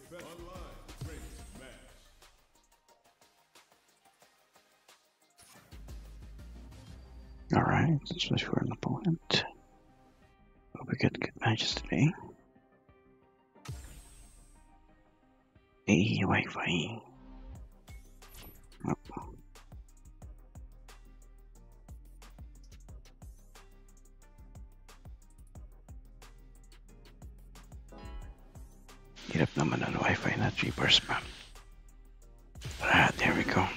Alright, switch for an opponent. Hope we get good matches today. Hey, Wi-Fi. Oh. Hirap naman ang Wi-Fi na 3 bars pa. Ah, there we go.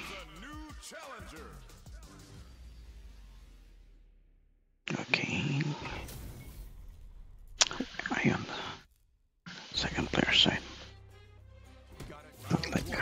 Okay. Ayun. Second player side. Not like...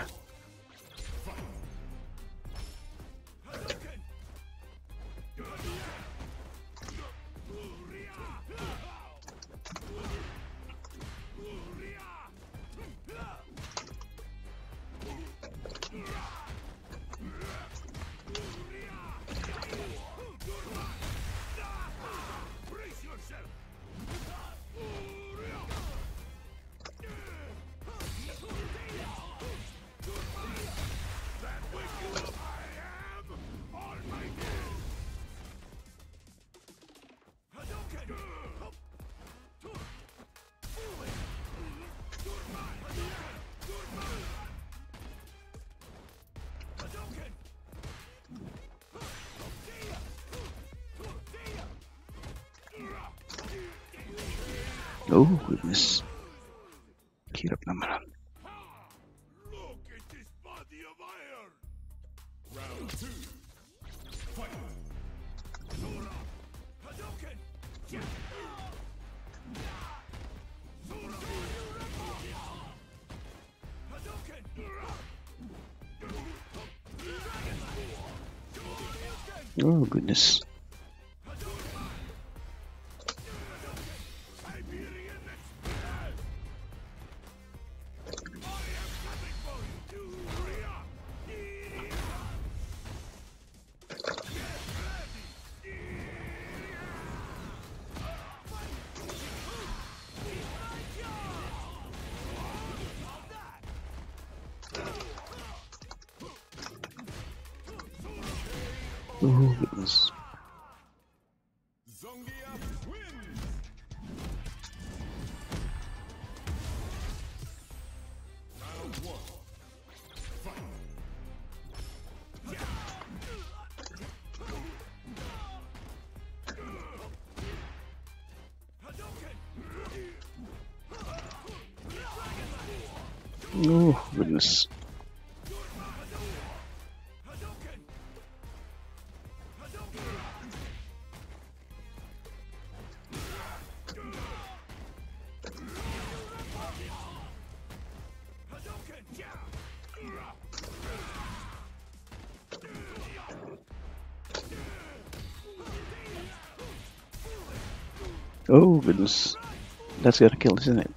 Oh, goodness. Hirap naman. Look at this body of iron. Round 2. Fight. Sora. Hadouken. Sora. Hadouken. Oh, goodness. Oh, goodness. Zangief wins. Round 1. Fight. Oh, goodness. Oh, goodness. That's gonna kill, isn't it?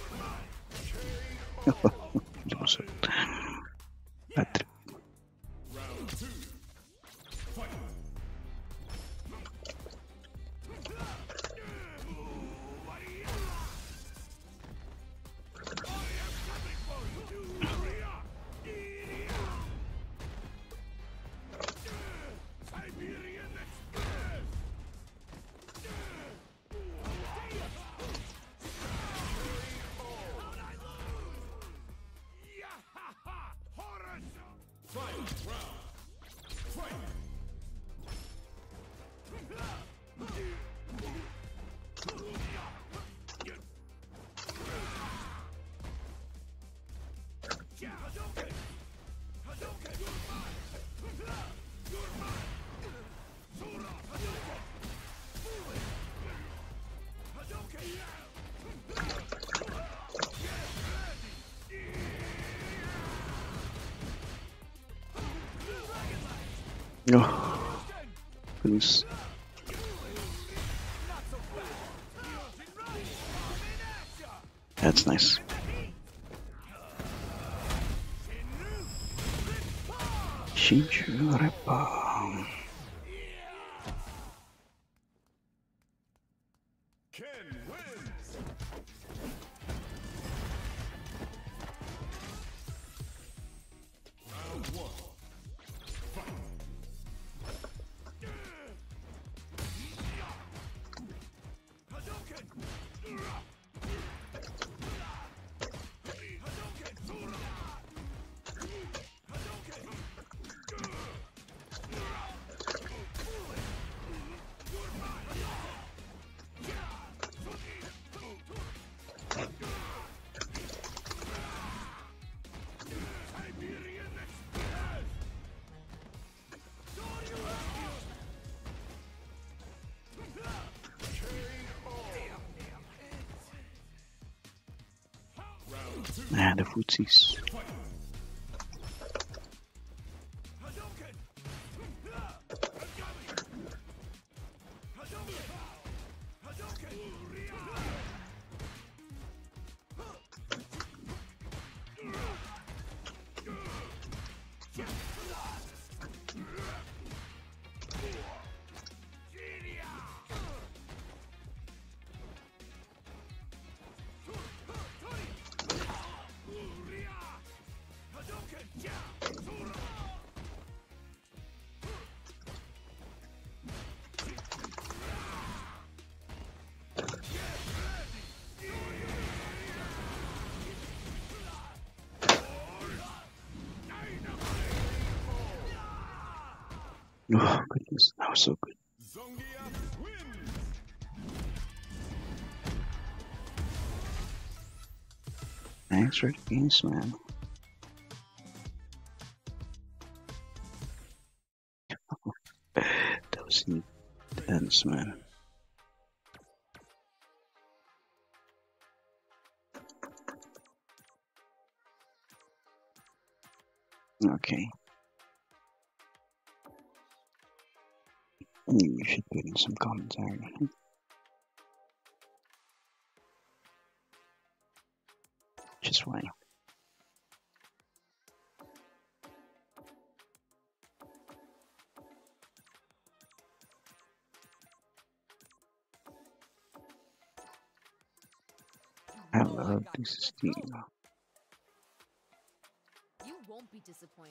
That. Round 2. Fight. Oh, goodness. That's nice. Shinju Repa. Ken wins. Ah, the footsies. Hadouken! Hadouken! Oh goodness, that was so good. Zangief wins! Thanks for the games, man. That was intense, man. Okay. You should put in some commentary. Just why. I love this steam. You won't be disappointed.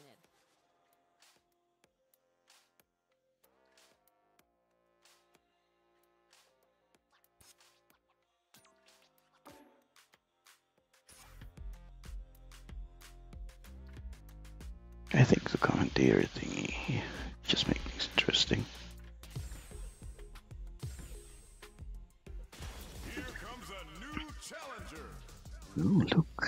I think the commentary thingy just makes things interesting. Here comes a new challenger! Ooh, look.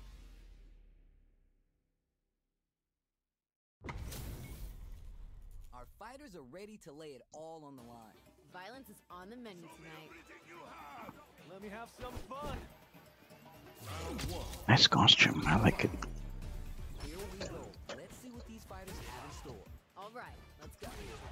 Our fighters are ready to lay it all on the line. Violence is on the menu tonight. Let me have some fun! Nice costume, I like it. Here we go. Let's see what these fighters have in store. All right, let's go.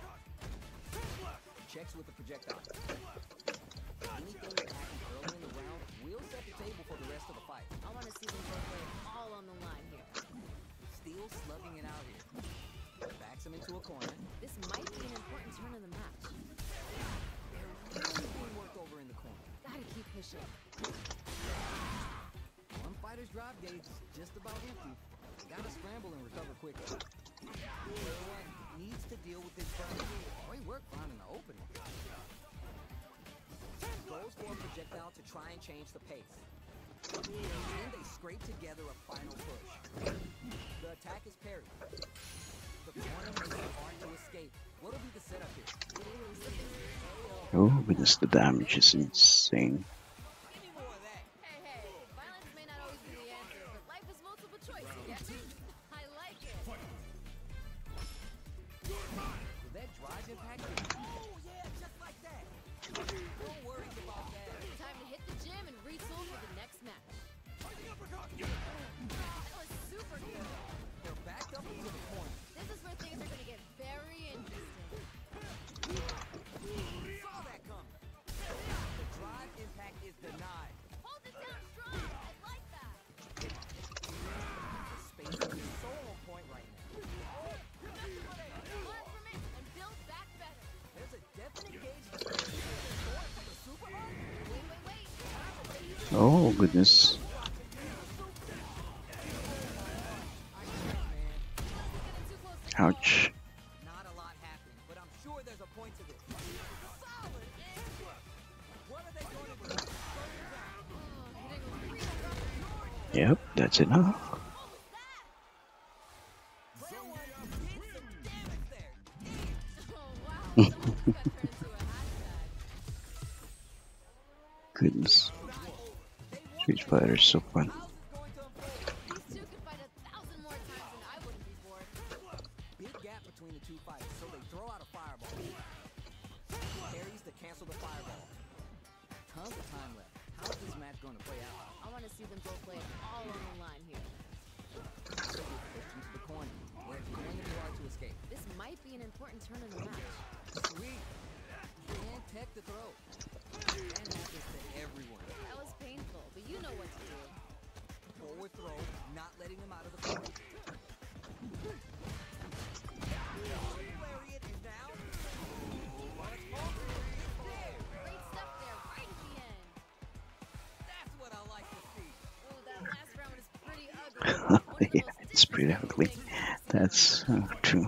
Checks with the projectile. Anything that happens early in the round will set the table for the rest of the fight. I want to see them both lay it all on the line here. Still slugging it out here. Backs him into a corner. This might be an important turn in the match. They're really being worked over in the corner. Gotta keep pushing. One fighter's drive gauge is just about empty. Gotta scramble and recover quickly. The other one needs to deal with this burn. Great work finding the opening. Goes for a projectile to try and change the pace. Then they scrape together a final push. The attack is parried. The corner makes it hard to escape. What'll be the setup here? Oh goodness, the damage is insane. Give me more of that. Hey, violence may not always be the answer, but life is multiple choice, you get me? I like it. Will that drive impact it? Oh yeah, just like that. No worries about that. Time to hit the gym and retool for the next match. That was super good. They're backed up into the corner. This is where things are going to get very interesting. Saw that coming. The drive impact is denied. Hold it down strong. I like that. The spacing is so on point right now. Learn from it and build back better. There's a definite gauge going for the super hard. Wait. Oh goodness. Ouch. Not a lot happened, but I'm sure there's a point to this. Solid input. What are they going to do? Yep, that's enough. Did some damage there. Oh, wow. Someone got turned into a hashtag. Goodness. Street Fighter is so fun. These two could fight 1,000 more times and I wouldn't be bored. Big gap between the two fighters, so they throw out a fireball. Parries to cancel the fireball. Tons of time left. How's this match going to play out? I want want to see them both lay it all on the line here. Pushed into the corner, where it's going to be hard to escape. This might be an important turn in the match. Sweet. And tech the throw. That happens to everyone. That was painful, but you know what to do. Forward throw, not letting him out of the corner. Lariat is down. Great stuff there, right at the end. That's what I like to see. Ooh, that last round is pretty ugly. One of the Yeah, most it's pretty ugly. disrespectful things I've seen. That's true.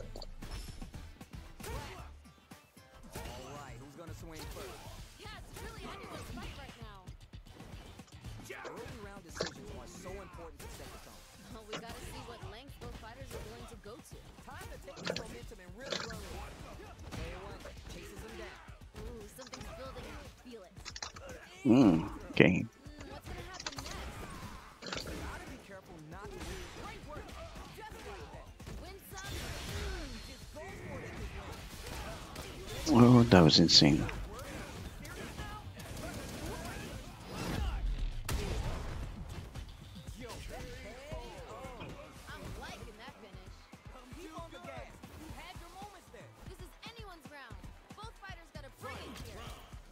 All right, who's gonna swing first? Yeah, it's really anyone's fight right now. Early round decisions are so important to set the tone. Oh, we gotta see what length both fighters are willing to go to. Time to take this momentum and really run with it. Player one chases him down. Ooh, something's building. I can feel it. Okay. What's gonna happen next? Gotta be careful not to lose. Great work. Just like that. Win some? Just go for it at this one. Oh, that was insane. I'm liking that finish. Keep on the gas. You had your moments there. This is anyone's round. Both fighters gotta bring it here.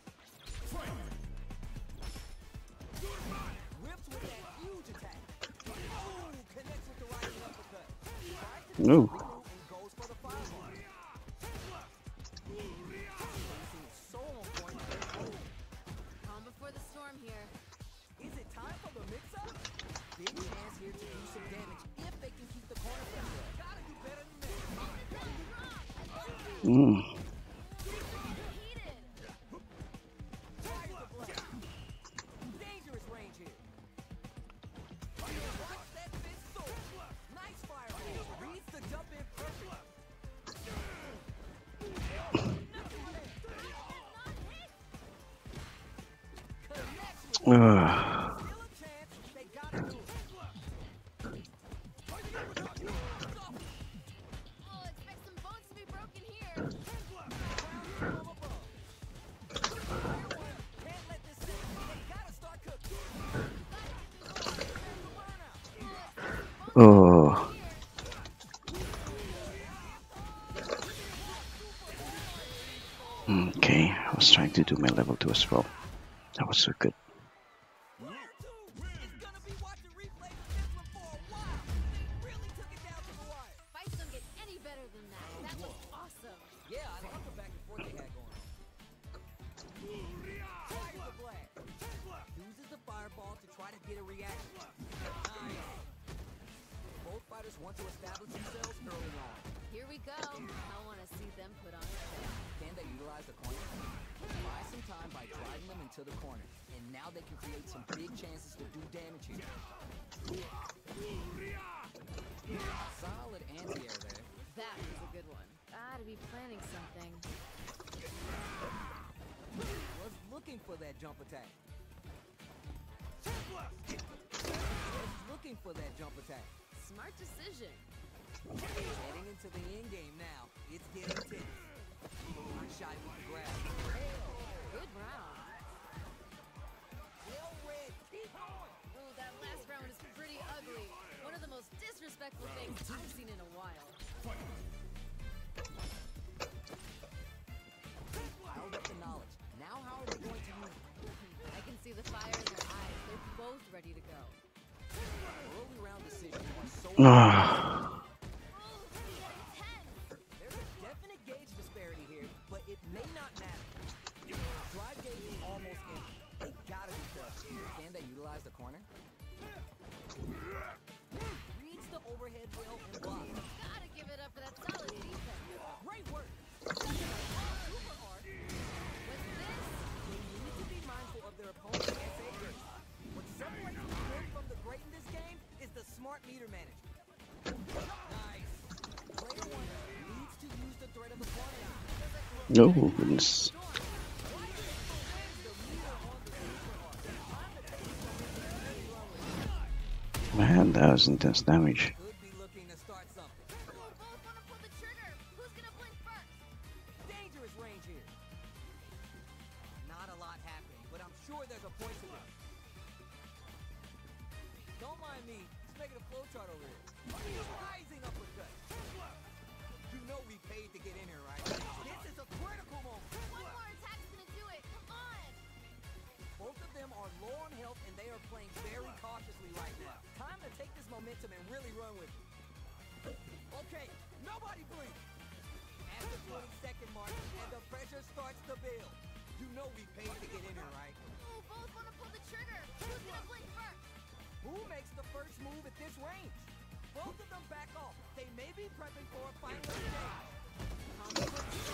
Rips with that huge attack. Ooh, connects with the right uppercut. Tries to No. and goes for the fireball. Seems so on point. Calm before the storm here. Is it time for the mix-up? Big chance here to do some damage if they can keep the corner pressure. Gotta do better than that. Heated. Fires the blast. Dangerous range here. Watch that fist soar. Nice fireball. Reads the jump in perfect. Connects with Ugh. still a chance. They gotta do it. Oh, expect some bones to be broken here. From above. Can't let this sit. They gotta start cooking. Burnout. Oh. Okay, I was trying to do my level 2 as well. That was so good. It's gonna be watching replays of this one for a while. They really took it down to the wire. Fights don't get any better than that. That was awesome. Yeah, I love the back and forth they had going on. Fires the blast. Uses the fireball to try to get a reaction. Nice. Both fighters want to establish themselves early on. Here we go. I want to see them put on a show. Can they utilize the corner? Buy some time by driving them into the corner. And now they can create some big chances to do damage here. Solid anti-air there. That was a good one. Gotta be planning something. Was looking for that jump attack. Was looking for that jump attack. Smart decision. Heading into the end game now. It's getting tense. One shot with the grab. Good round. Well read. Keep on. Ooh, that last round is pretty ugly. One of the most disrespectful things I've seen in a while. Piled up the knowledge. Now how are they going to use it? I can see the fire in their eyes. They're both ready to go. Early round decisions are so Ah. Ooh, this is getting tense. There's a definite gauge disparity here, but it may not matter. Drive gauge is almost empty. They gotta be careful. Can they utilize the corner? Reads the overhead rail and blocks. Gotta give it up for that solid defense. Great work. Super hard. What's this? They need to be mindful of their opponent's SA curse. What separates the good from the great in this game is the smart meter management. Nice. Player one needs to use the threat of the corner. No, goodness. Man, that was intense damage. Could be looking to start something. We'll both want to pull the trigger. Who's gonna blink first? Dangerous range here. Not a lot happening, but I'm sure there's a point to it. regular flowchart over here. Rising uppercut. You know we paid to get in here, right? This is a critical moment. One more attack's gonna do it. Come on. Both of them are low on health and they are playing very cautiously right now. Time to take this momentum and really run with it. Okay, nobody blink. At the 20-second mark, and the pressure starts to build. You know we paid to get in here, right? Ooh, both wanna pull the trigger. Who's gonna blink first? Who makes the first move at this range? Both of them back off. They may be prepping for a final exchange.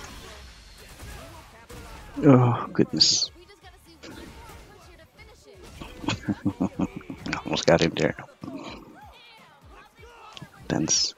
Oh, goodness. We just gotta see one more push here to finish it. Almost got him there. Tense.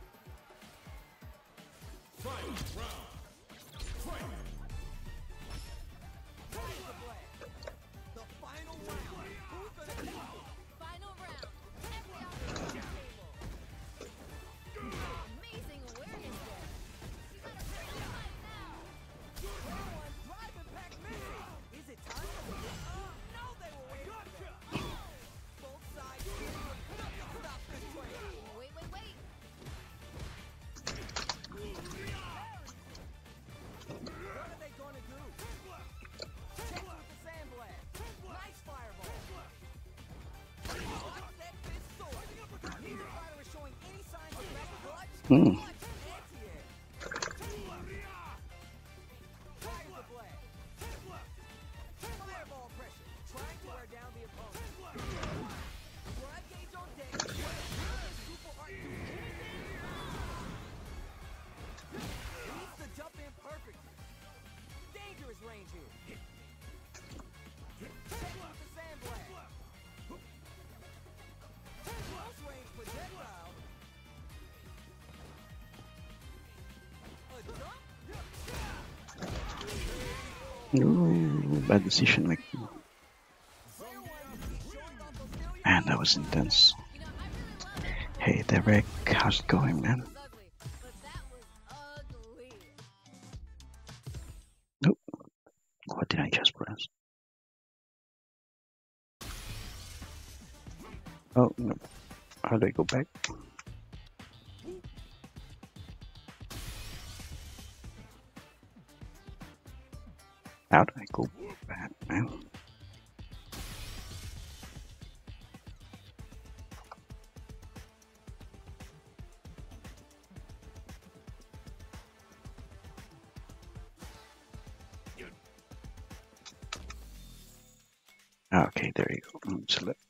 The final round. Who's gonna take it? Final round. Every option on the table. Amazing awareness there. You gotta pick a fight now. Everyone driving back missing. Is it time for the no, they were waiting for that. Both sides nothing stop this train. Wait. What are they gonna do? Check with the sandblast. Nice fireball. Watch that fist sword. Neither fighter is showing any signs of back clutch. Anti-air. Fires the blast. Fireball pressure. Trying to wear down the opponent. Drive gauge on deck. Super art. Needs to jump in perfectly. Dangerous range here. Check with the sandblast. Close range projectile. A jump? Ooh, bad decision making. Clear one. He's showing off those still Man, that was intense. You know, I really love it. Hey, Derek, how's it going, man? It was ugly, but that was ugly. Nope. What did I just press? Oh, no. How do I go back? How do I go back, man? Okay, there you go. Select.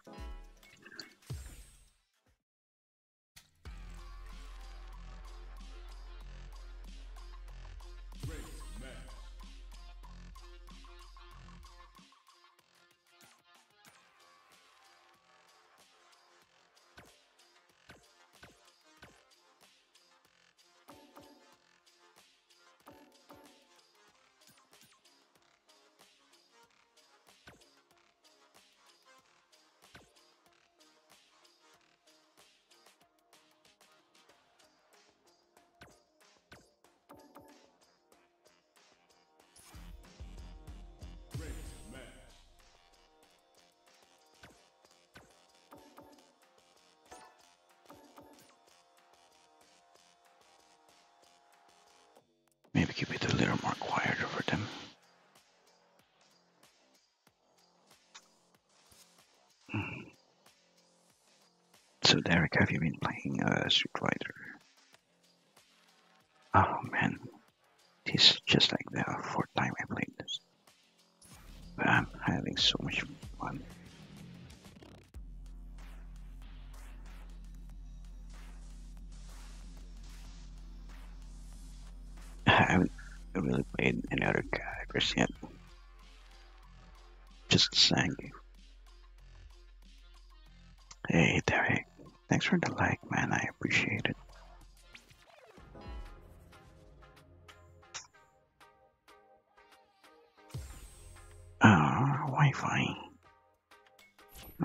Maybe keep it a little more quieter for them. So Derek, have you been playing Street Fighter? Oh man, this is just like the fourth time I played this. But I'm having so much fun. I haven't really played any other characters yet. Just Zangief. Hey Derek, thanks for the like, man. I appreciate it. Wi-Fi. No.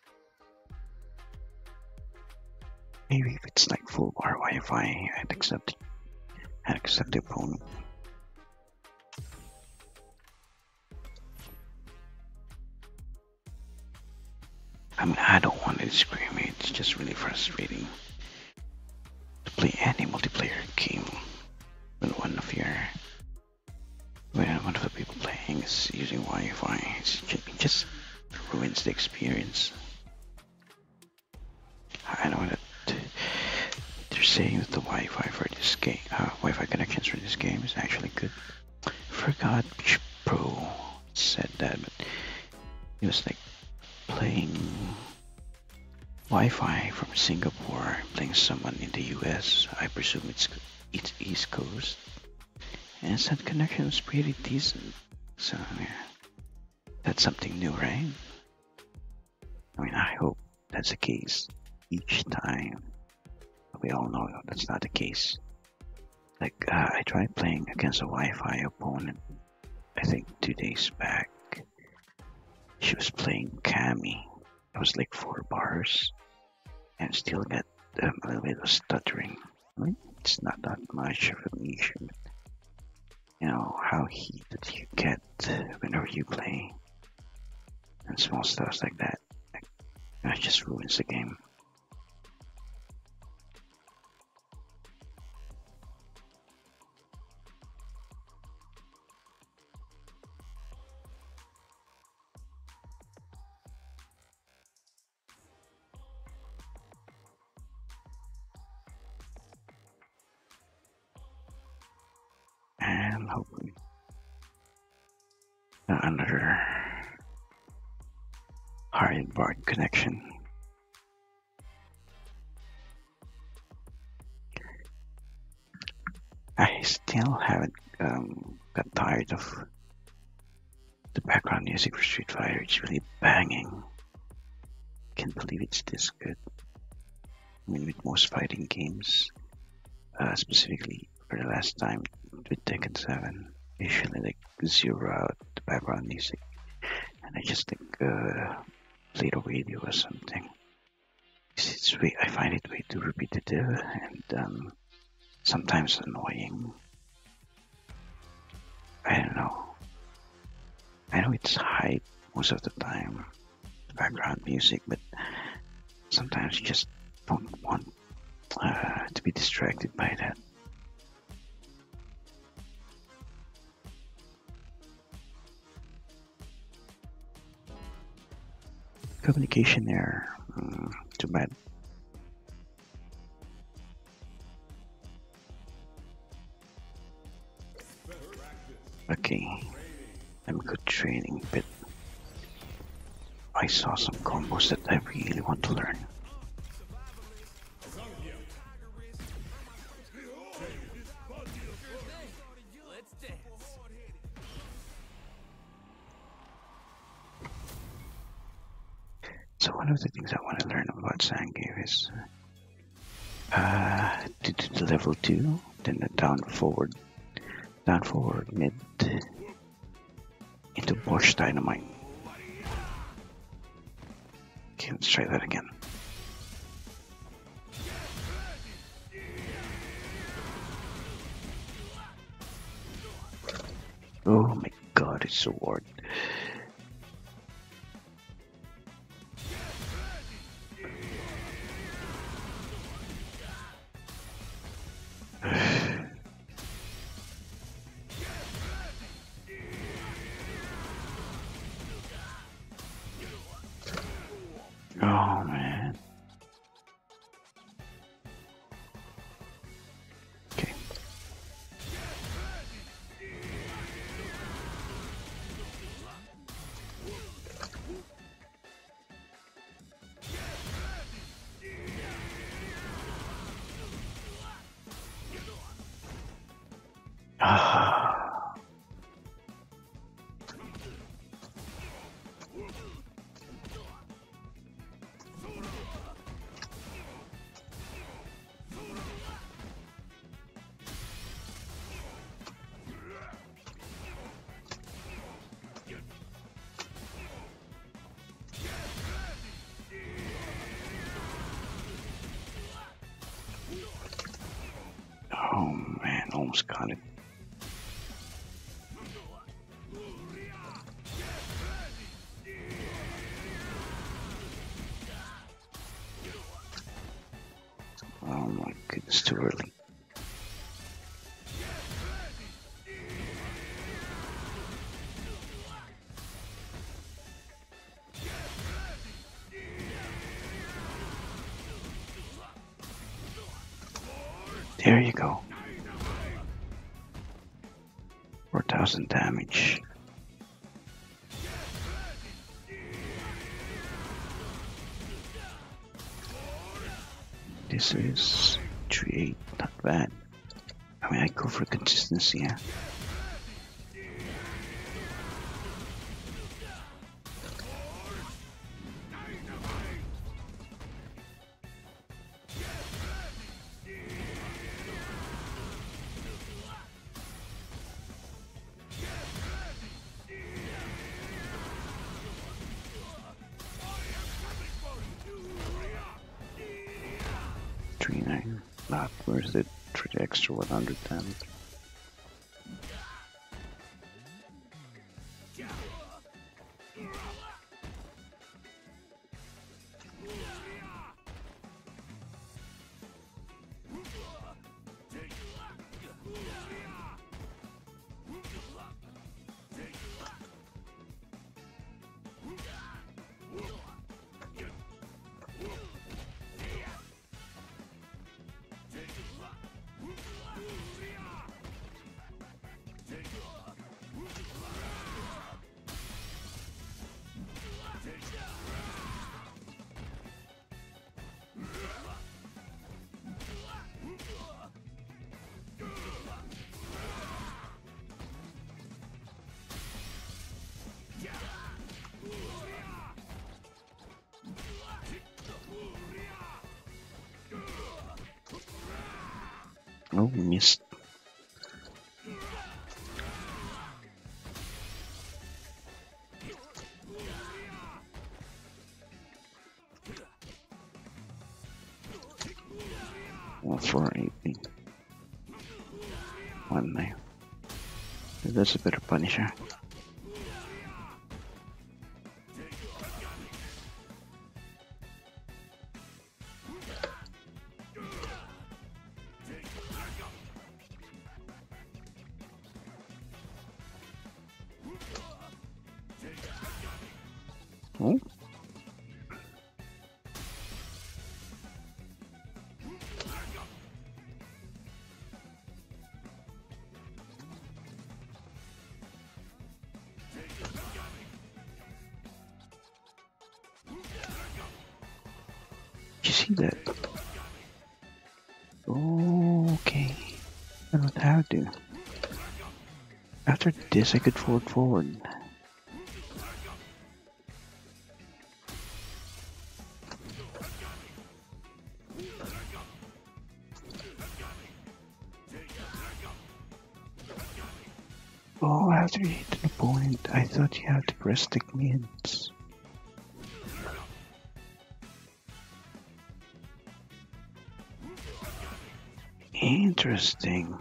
Maybe if it's like full bar Wi-Fi, I'd accept it. I'd accept the opponent. I mean, I don't want to discriminate it's just really frustrating to play any multiplayer game when one of the people playing is using Wi-Fi. It just ruins the experience. I know that they're saying that the Wi-Fi for this game, Wi-Fi connections for this game is actually good. I forgot which pro said that, but it was like playing Wi-Fi from Singapore, playing someone in the US. I presume it's East Coast, and that connection was pretty decent. So yeah, that's something new, right? I mean, I hope that's the case each time. We all know that's not the case. Like, I tried playing against a Wi-Fi opponent, I think 2 days back. She was playing Cammy. It was like 4 bars, and still got a little bit of stuttering. I mean, it's not that much of an issue, but you know how heated you get whenever you play, and small stuff like that. It just ruins the game. And hopefully another hard bar connection. I still haven't got tired of the background music for Street Fighter. It's really banging. Can't believe it's this good. I mean, with most fighting games, specifically for the last time with Tekken 7, usually like zero out the background music, and I just like played a radio or something. I find it way too repetitive and sometimes annoying. I don't know. I know it's hype most of the time, the background music, but sometimes you just don't want to be distracted by that. Communication error. Too bad. Okay, I'm good training, but I saw some combos that I really want to learn. So one of the things I want to learn about Zangief is to do the level 2, then the down forward mid into Bosch Dynamite. Okay, let's try that again. Oh my god, it's so hard. Oh man. Okay. Ah. Oh man, almost got it. Oh my goodness, too early. There you go. 4,000 damage. This is 3-8, not bad. I mean, I go for consistency, yeah. Not worth it for the extra 100 damage. Oh, missed. Well, 480. 1 now. That's a better Punisher. Oh. Did you see that? Oh, okay. I don't know how to. After this, I could forward. Oh, after you hit an opponent, I thought you had to press the mids. Interesting.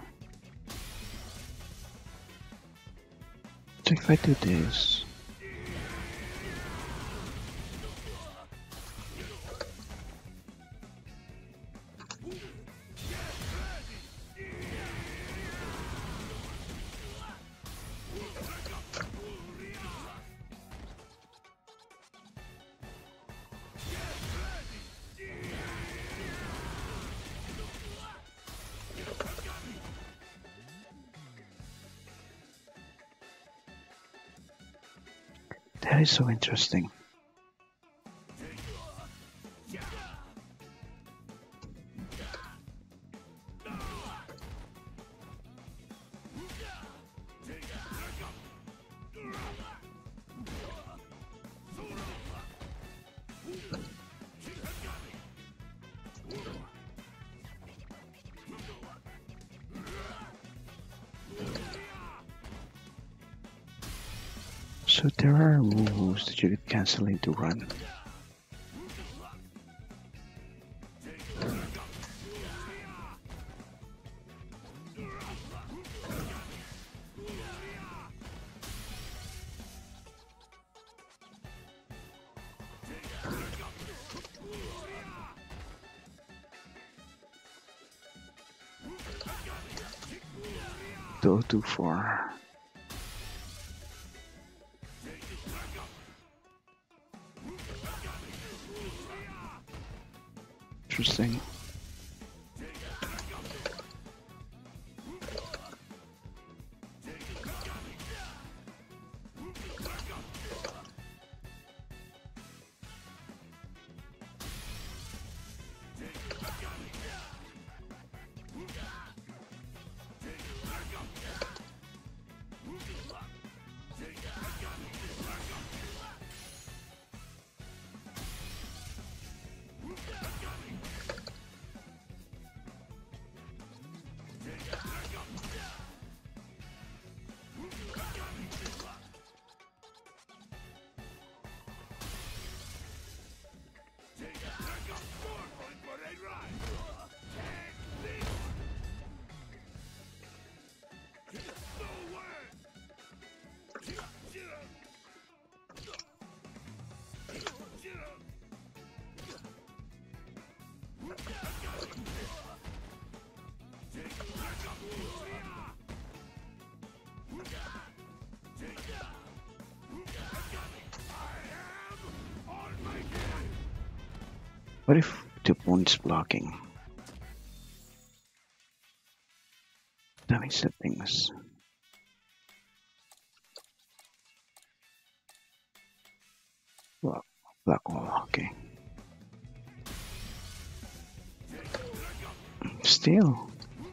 So if I do this, that is so interesting. So there are moves that you could cancel into run. Go too far. Interesting. What if the opponent's blocking? That makes the things. Block wall, okay. Still.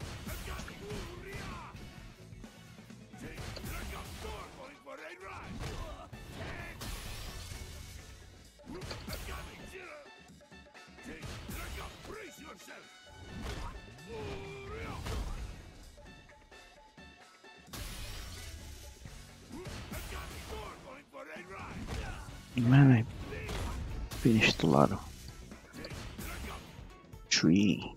Man, I finished a lot of tree.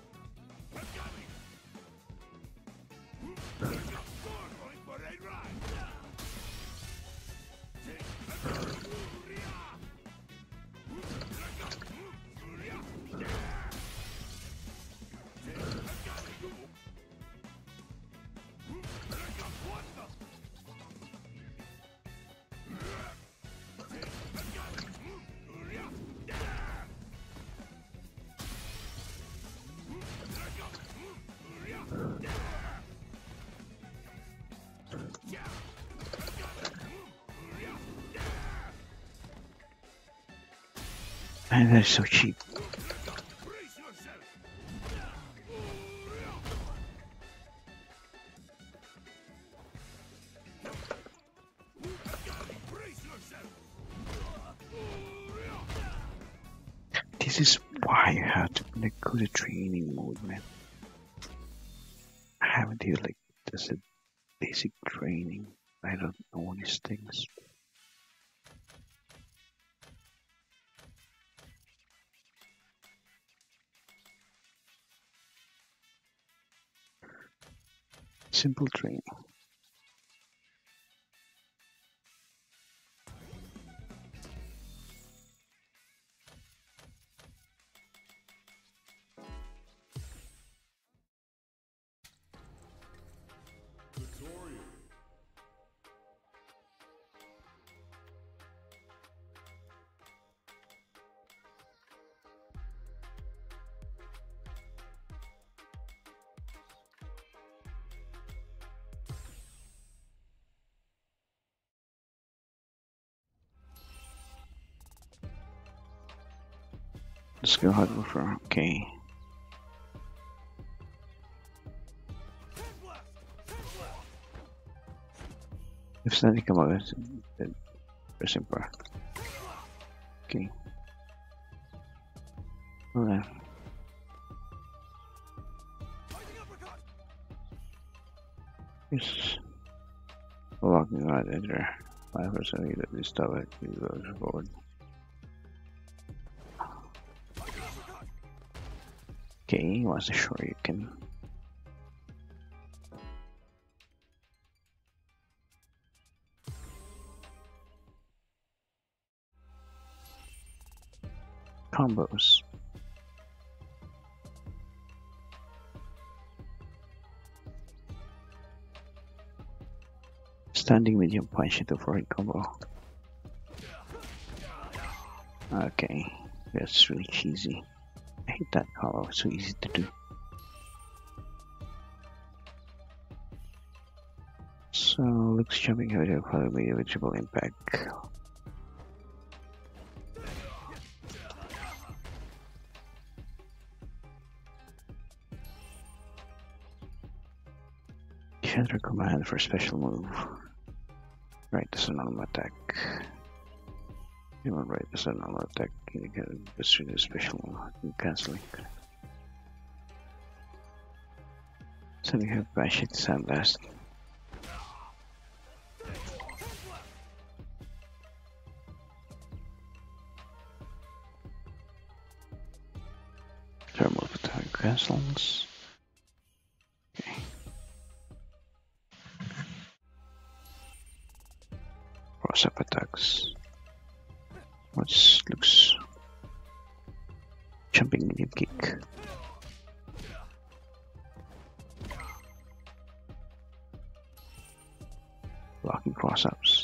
And they're so cheap. This is why you have to go to training mode, man. I haven't even like just a basic training. I don't know these things. Simple training. Tutorial. Let's go hardware for okay. If something come out, then pressing bar. Okay. Alright. Yes. Walking right there. 5% either this stuff at you goes forward. Okay, wants to show you can. Combos. Standing medium punch into forward combo. Okay, that's really cheesy. I hate that combo, it's so easy to do. So, looks jumping out of probably a visible impact. Enter command for special move. Right, that's a normal attack. You want right, that's a normal attack. You can just do the special move. You canceling. So we have bash it sandblast. Thermal attack cancels. Okay. Cross up attacks. What's looks jumping medium kick. Blocking cross ups.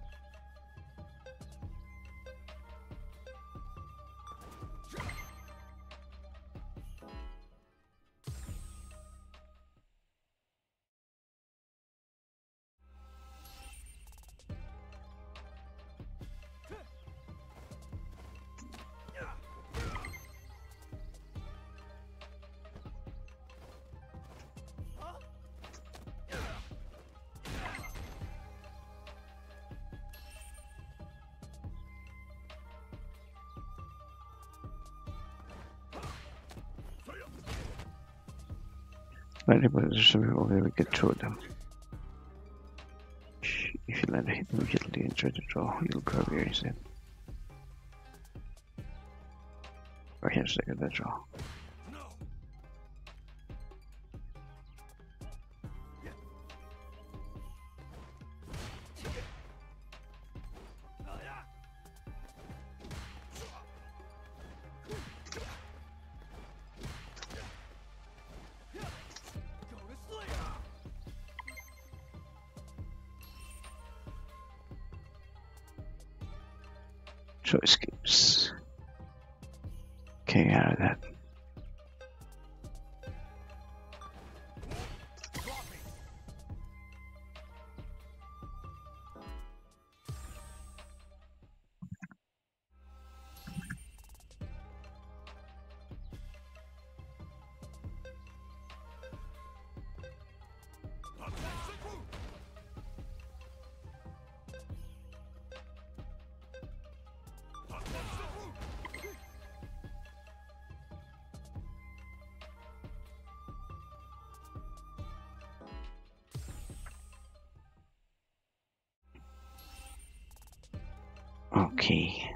Lightning bolts are some people where we can throw them. If you land a hit immediately and try to draw, you'll grab your instead. Or here's like that draw. So escapes. Okay, out of that. Okay.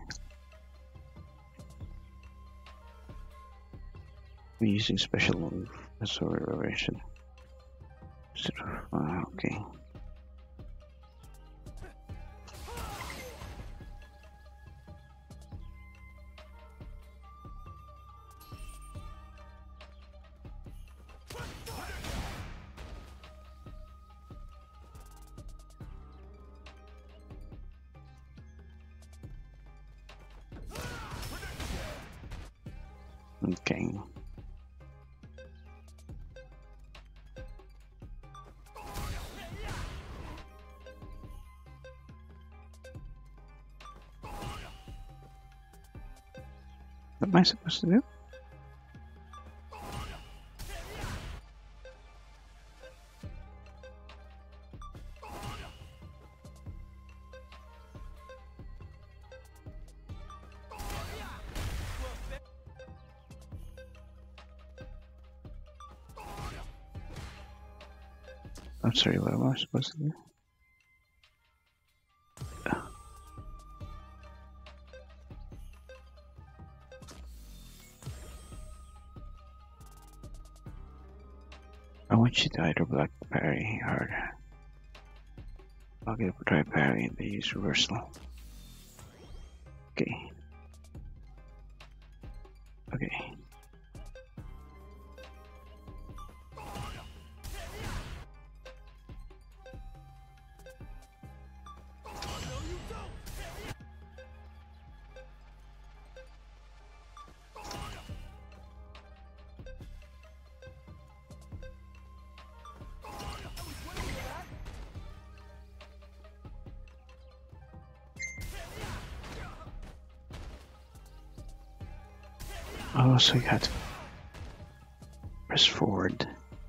We're using special move as a revelation. Okay. Okay. What am I supposed to do? I'm sorry, what am I supposed to do? I want you to either block parry hard. I'll get a try parry and they use reversal. Okay. Okay. Oh, so you got to press forward.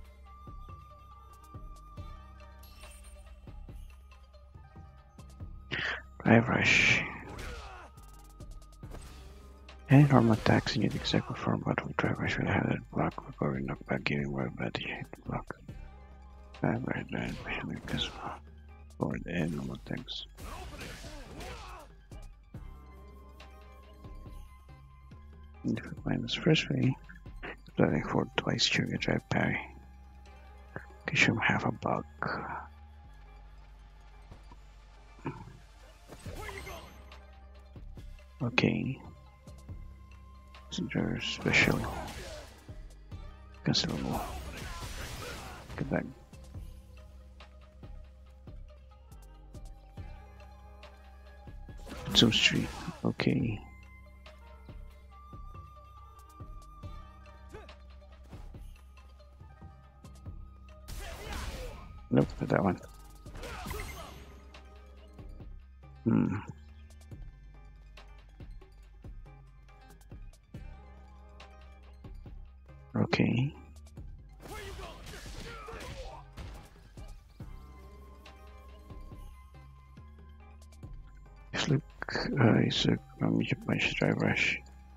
Drive rush. Any normal attacks you need exact perform, but with drive rush will have that block recovery knockback, giving more advantage hit block. Drive rush, because forward and normal attacks. And if you find this first way, driving forward twice during a drive parry. Gives him half a buck. Okay. Consider special. Considerable. Get back. Zoom tree. Okay. Nope, not that one. Okay. Just look, it's a major punch drive rush.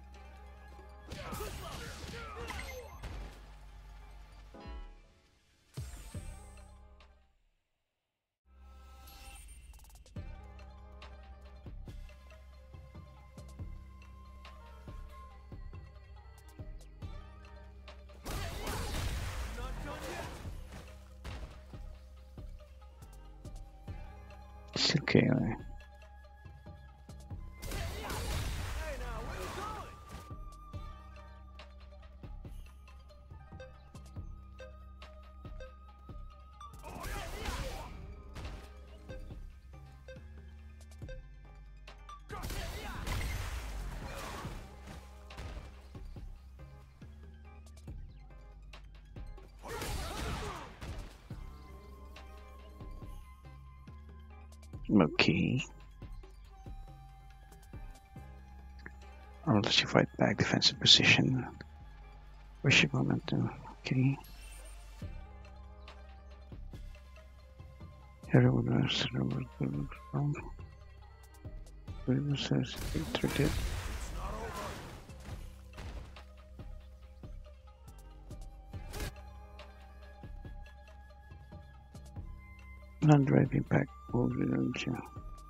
It's okay. Okay. I'll let you fight back defensive position. Worship momentum. Okay. Everyone else from says it. Non-drive impact will reload you.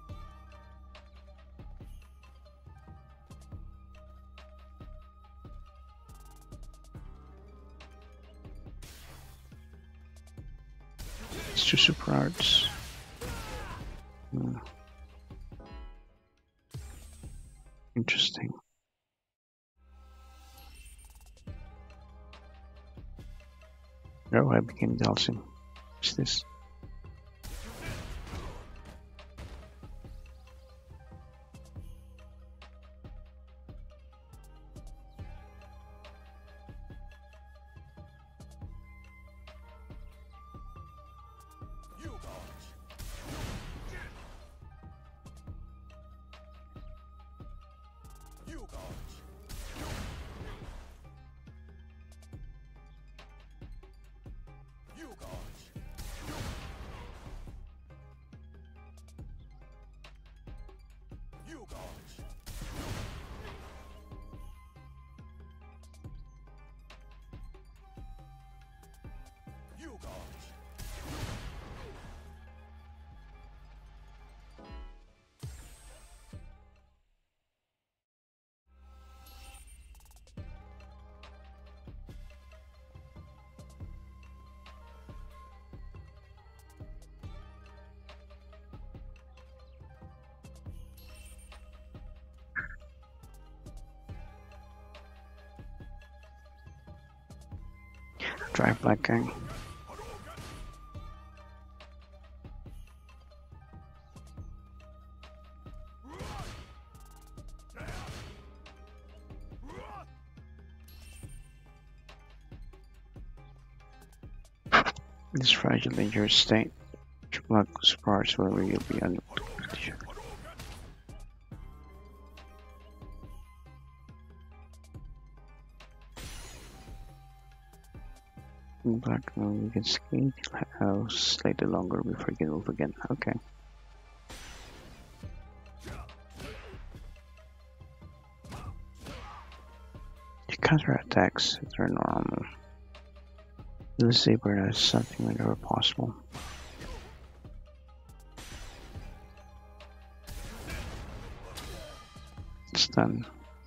It's two super arts. Interesting. Oh, I became Dalsim. What's this? Drive Black Gang. This fragile dangerous state. Block sparks wherever you'll be under protection. Black now you can skate house slightly longer before you can move again. Okay. Your counter attacks are normal. The saber has something whenever possible. It's done.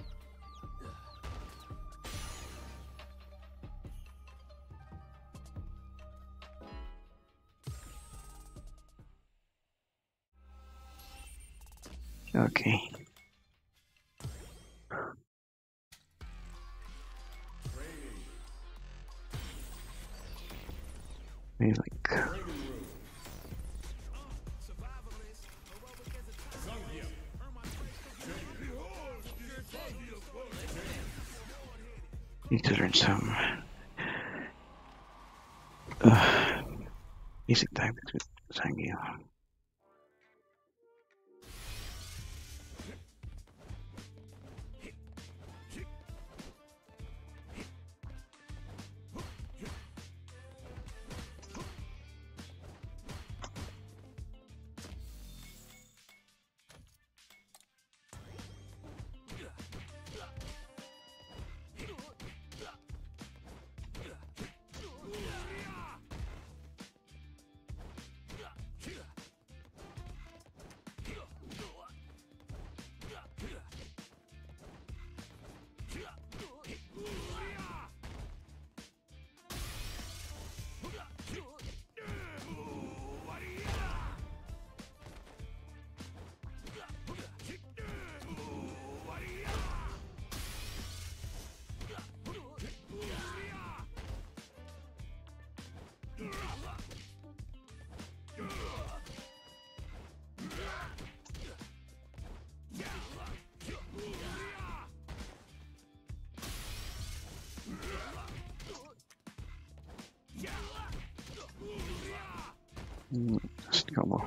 Okay. Maybe like Zangief. need to learn some basic tactics with Zangief. Let's go.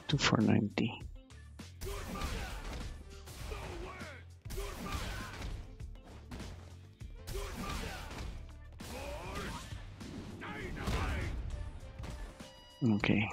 2490. Okay.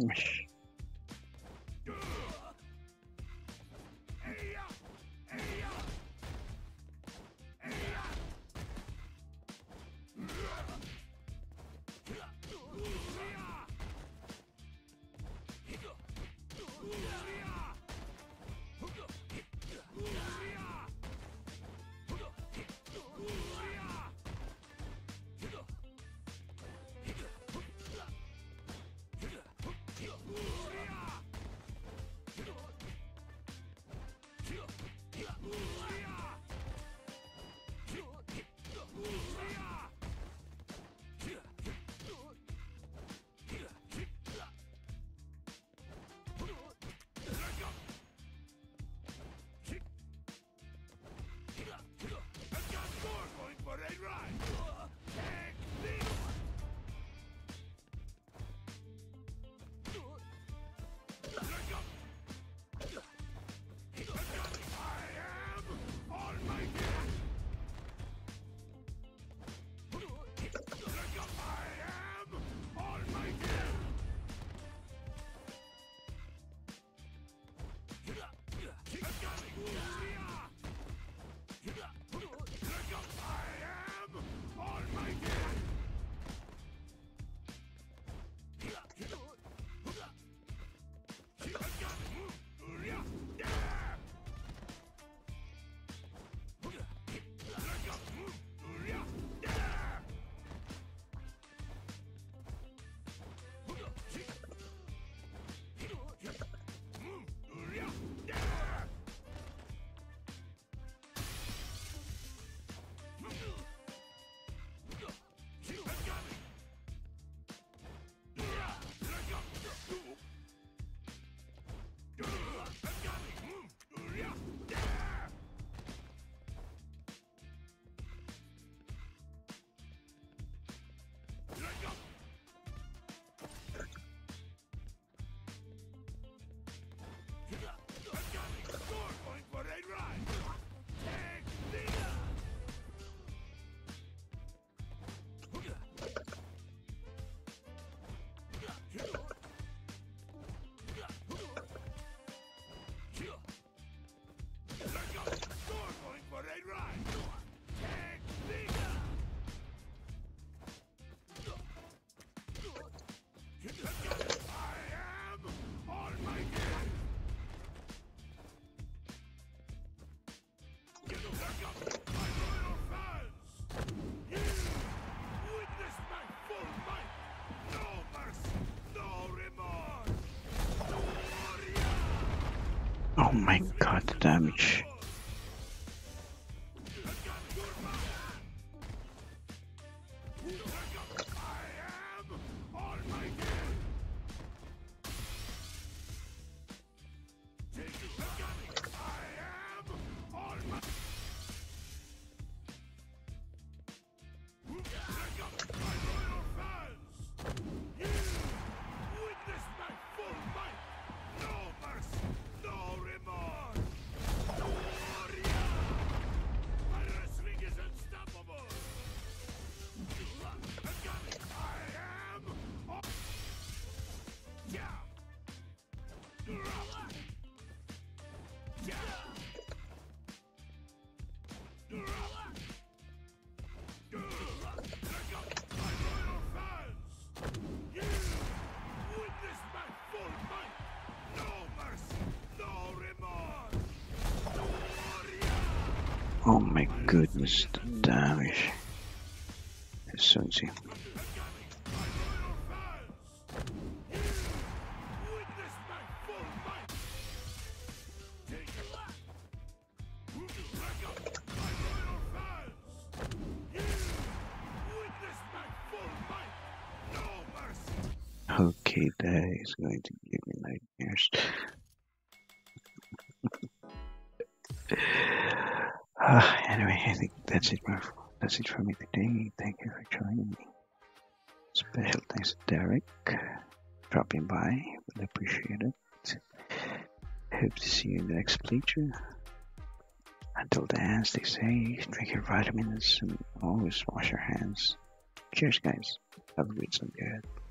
Oh my god, the damage. Oh my goodness, the damage. It's so insane. Okay, that is going to give me nightmares. Anyway, I think that's it for me today. Thank you for joining me. Special thanks to Derek dropping by. Really appreciate it. right. Hope to see you in the next playthrough. Until then, stay safe, drink your vitamins, and always wash your hands. Cheers, guys. Have a great Sunday.